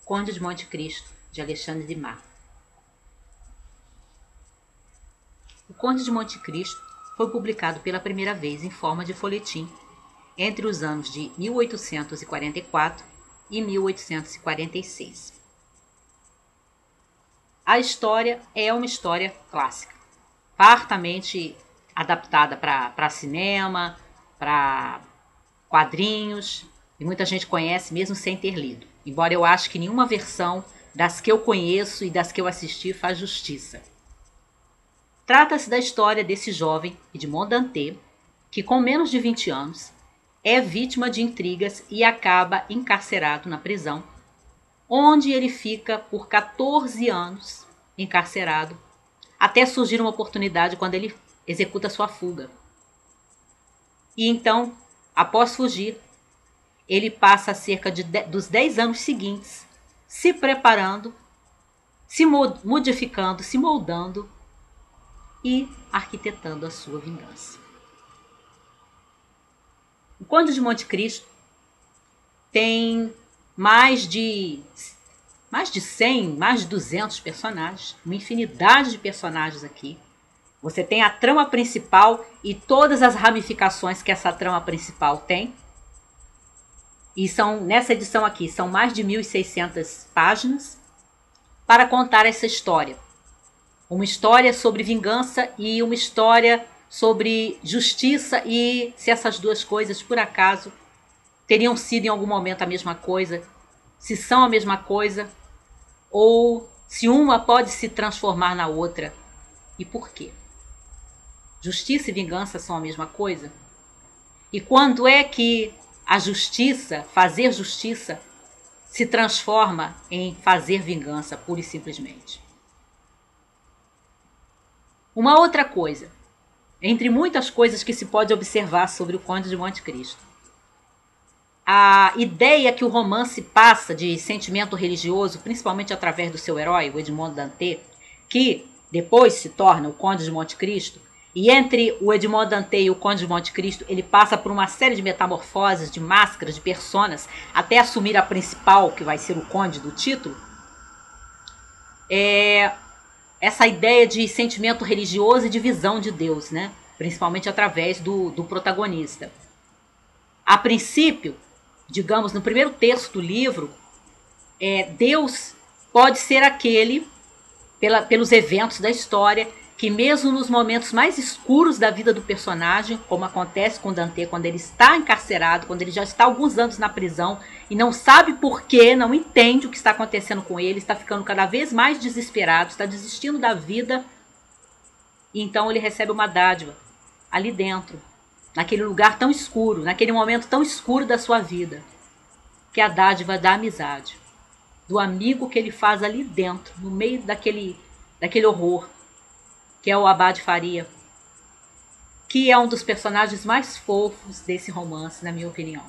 Conde de Monte Cristo, de Alexandre Dumas. O Conde de Monte Cristo foi publicado pela primeira vez em forma de folhetim entre os anos de 1844 e 1846. A história é uma história clássica, fartamente adaptada para cinema, para quadrinhos, e muita gente conhece mesmo sem ter lido, embora eu acho que nenhuma versão das que eu conheço e das que eu assisti faz justiça. Trata-se da história desse jovem Edmond Dantès, que com menos de 20 anos é vítima de intrigas e acaba encarcerado na prisão, onde ele fica por 14 anos encarcerado, até surgir uma oportunidade quando ele executa sua fuga. E então, após fugir, ele passa cerca dos 10 anos seguintes se preparando, se modificando, se moldando e arquitetando a sua vingança. O Conde de Monte Cristo tem mais de 100, mais de 200 personagens, uma infinidade de personagens aqui. Você tem a trama principal e todas as ramificações que essa trama principal tem. E nessa edição aqui, são mais de 1.600 páginas para contar essa história. Uma história sobre vingança e uma história sobre justiça, e se essas duas coisas, por acaso, teriam sido em algum momento a mesma coisa, se são a mesma coisa, ou se uma pode se transformar na outra, e por quê? Justiça e vingança são a mesma coisa? E quando é que a justiça, fazer justiça, se transforma em fazer vingança, pura e simplesmente? Uma outra coisa, entre muitas coisas que se pode observar sobre o Conde de Monte Cristo, a ideia que o romance passa de sentimento religioso, principalmente através do seu herói, o Edmond Dantès, que depois se torna o Conde de Monte Cristo, e entre o Edmond Dantès e o Conde de Monte Cristo, ele passa por uma série de metamorfoses, de máscaras, de personas, até assumir a principal, que vai ser o Conde do título. Essa ideia de sentimento religioso e de visão de Deus, né? Principalmente através do protagonista. A princípio, digamos, no primeiro terço do livro, Deus pode ser aquele, pelos eventos da história, que mesmo nos momentos mais escuros da vida do personagem, como acontece com Dantès quando ele está encarcerado, quando ele já está há alguns anos na prisão e não sabe por quê, não entende o que está acontecendo com ele, está ficando cada vez mais desesperado, está desistindo da vida, e então ele recebe uma dádiva ali dentro, naquele lugar tão escuro, naquele momento tão escuro da sua vida, que é a dádiva da amizade, do amigo que ele faz ali dentro, no meio daquele horror, que é o Abade Faria, que é um dos personagens mais fofos desse romance, na minha opinião.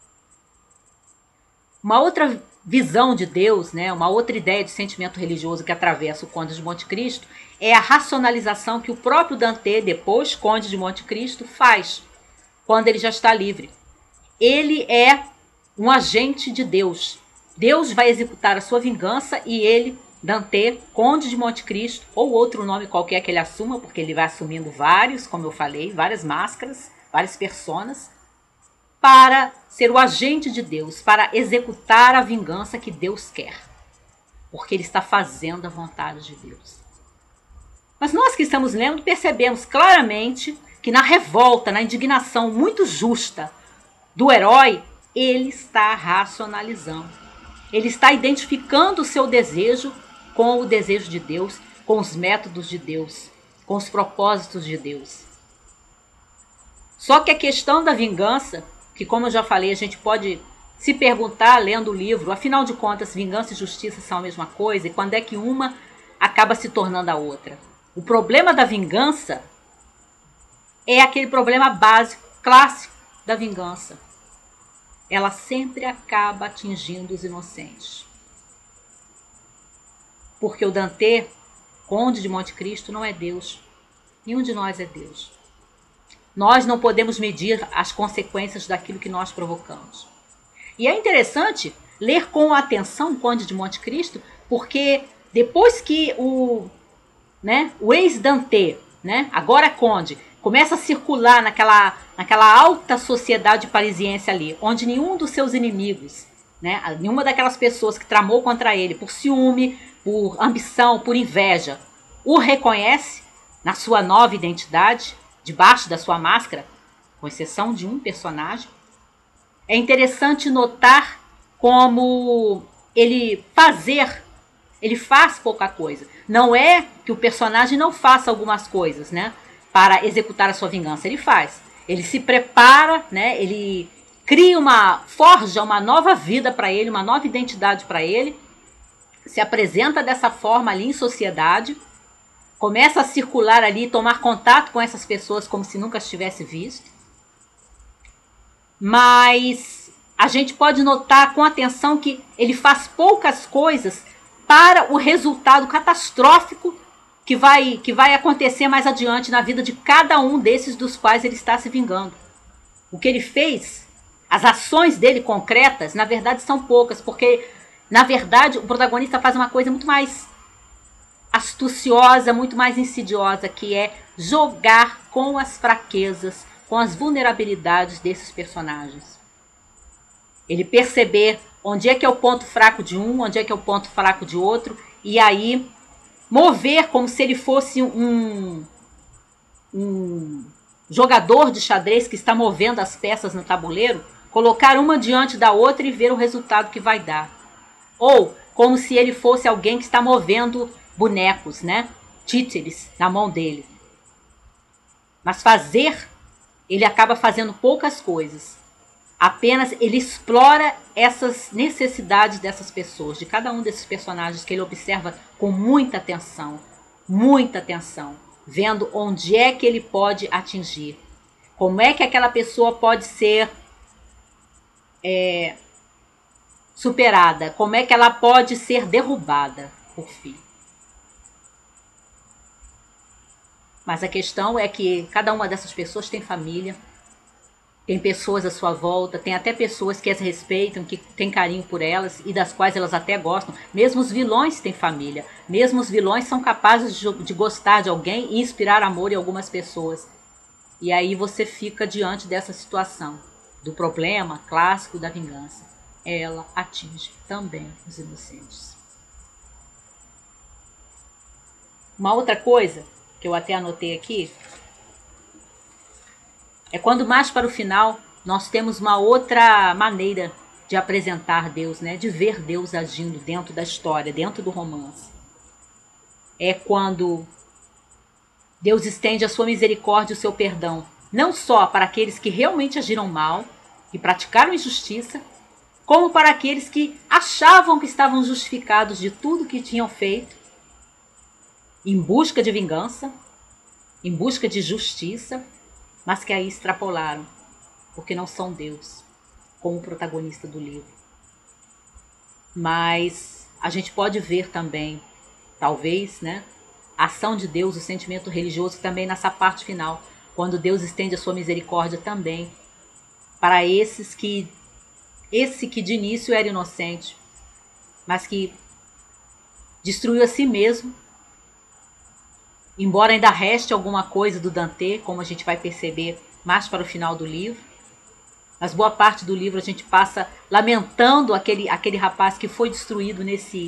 Uma outra visão de Deus, né, uma outra ideia de sentimento religioso que atravessa o Conde de Monte Cristo é a racionalização que o próprio Dantès, depois Conde de Monte Cristo, faz quando ele já está livre. Ele é um agente de Deus. Deus vai executar a sua vingança e ele, Dantès, Conde de Monte Cristo, ou outro nome qualquer que ele assuma, porque ele vai assumindo vários, como eu falei, várias máscaras, várias personas, para ser o agente de Deus, para executar a vingança que Deus quer, porque ele está fazendo a vontade de Deus. Mas nós que estamos lendo percebemos claramente que na revolta, na indignação muito justa do herói, ele está racionalizando. Ele está identificando o seu desejo com o desejo de Deus, com os métodos de Deus, com os propósitos de Deus. Só que a questão da vingança, que como eu já falei, a gente pode se perguntar lendo o livro, afinal de contas, vingança e justiça são a mesma coisa, e quando é que uma acaba se tornando a outra? O problema da vingança é aquele problema básico, clássico da vingança. Ela sempre acaba atingindo os inocentes. Porque o Dantès, Conde de Monte Cristo, não é Deus. Nenhum de nós é Deus. Nós não podemos medir as consequências daquilo que nós provocamos. E é interessante ler com atenção o Conde de Monte Cristo, porque depois que o ex-Dante, né, agora Conde, começa a circular naquela alta sociedade parisiense ali, onde nenhum dos seus inimigos, né, nenhuma daquelas pessoas que tramou contra ele por ciúme, por ambição, por inveja, o reconhece na sua nova identidade, debaixo da sua máscara, com exceção de um personagem. É interessante notar como ele faz pouca coisa. Não é que o personagem não faça algumas coisas, né, para executar a sua vingança. Ele faz. Ele se prepara, né, ele forja uma nova vida para ele, uma nova identidade para ele, se apresenta dessa forma ali em sociedade, começa a circular ali, tomar contato com essas pessoas como se nunca as tivesse visto. Mas a gente pode notar com atenção que ele faz poucas coisas para o resultado catastrófico que vai acontecer mais adiante na vida de cada um desses dos quais ele está se vingando. O que ele fez, as ações dele concretas, na verdade são poucas, porque na verdade o protagonista faz uma coisa muito mais astuciosa, muito mais insidiosa, que é jogar com as fraquezas, com as vulnerabilidades desses personagens. Ele perceber onde é que é o ponto fraco de um, onde é que é o ponto fraco de outro, e aí mover como se ele fosse um jogador de xadrez que está movendo as peças no tabuleiro, colocar uma diante da outra e ver o resultado que vai dar. Ou como se ele fosse alguém que está movendo bonecos, né? Títeres na mão dele. Mas ele acaba fazendo poucas coisas. Apenas ele explora essas necessidades dessas pessoas, de cada um desses personagens que ele observa com muita atenção, vendo onde é que ele pode atingir, como é que aquela pessoa pode ser superada, como é que ela pode ser derrubada por fim. Mas a questão é que cada uma dessas pessoas tem família, tem pessoas à sua volta, tem até pessoas que as respeitam, que têm carinho por elas e das quais elas até gostam. Mesmo os vilões têm família. Mesmo os vilões são capazes de gostar de alguém e inspirar amor em algumas pessoas. E aí você fica diante dessa situação, do problema clássico da vingança. Ela atinge também os inocentes. Uma outra coisa que eu até anotei aqui é quando mais para o final nós temos uma outra maneira de apresentar Deus, né? De ver Deus agindo dentro da história, dentro do romance. É quando Deus estende a sua misericórdia e o seu perdão, não só para aqueles que realmente agiram mal e praticaram injustiça, como para aqueles que achavam que estavam justificados de tudo que tinham feito, em busca de vingança, em busca de justiça, mas que aí extrapolaram, porque não são Deus, como o protagonista do livro. Mas a gente pode ver também, talvez, né, a ação de Deus, o sentimento religioso também nessa parte final, quando Deus estende a sua misericórdia também para esse que de início era inocente, mas que destruiu a si mesmo. Embora ainda reste alguma coisa do Dante, como a gente vai perceber mais para o final do livro, mas boa parte do livro a gente passa lamentando aquele rapaz que foi destruído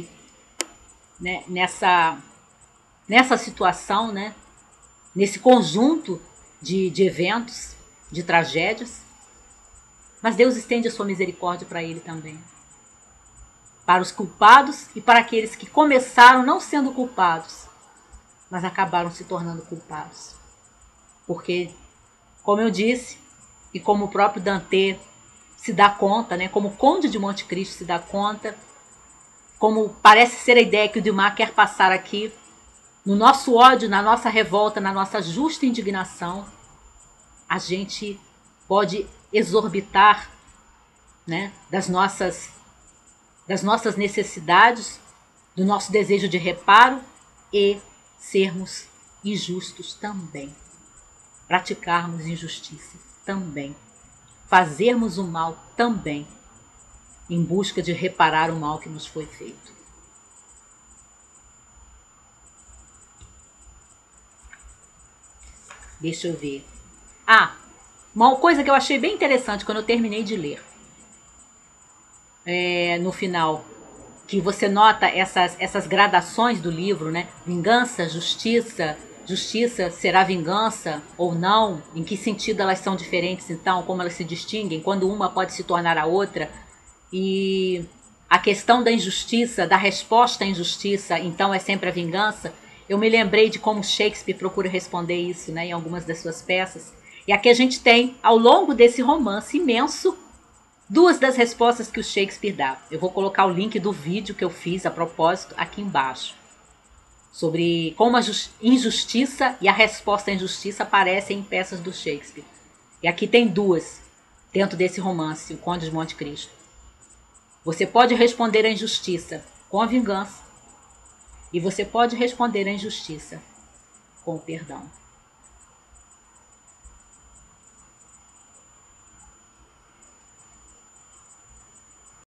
nessa situação, né? Nesse conjunto de eventos, de tragédias. Mas Deus estende a sua misericórdia para ele também. Para os culpados e para aqueles que começaram não sendo culpados, mas acabaram se tornando culpados. Porque, como eu disse, e como o próprio Dante se dá conta, né, como o Conde de Monte Cristo se dá conta, como parece ser a ideia que o Dumas quer passar aqui, no nosso ódio, na nossa revolta, na nossa justa indignação, a gente pode exorbitar, né, das nossas necessidades, do nosso desejo de reparo e sermos injustos também, praticarmos injustiça também, fazermos o mal também. em busca de reparar o mal que nos foi feito. Deixa eu ver. Ah, uma coisa que eu achei bem interessante quando eu terminei de ler. No final, que você nota essas gradações do livro, né? Vingança, justiça, justiça será vingança ou não? Em que sentido elas são diferentes, então? Como elas se distinguem? Quando uma pode se tornar a outra? E a questão da injustiça, da resposta à injustiça, então é sempre a vingança? Eu me lembrei de como Shakespeare procura responder isso, né, em algumas das suas peças. E aqui a gente tem, ao longo desse romance imenso, duas das respostas que o Shakespeare dá. Eu vou colocar o link do vídeo que eu fiz a propósito aqui embaixo, sobre como a injustiça e a resposta à injustiça aparecem em peças do Shakespeare. E aqui tem duas, dentro desse romance, O Conde de Monte Cristo. Você pode responder à injustiça com a vingança, e você pode responder à injustiça com o perdão.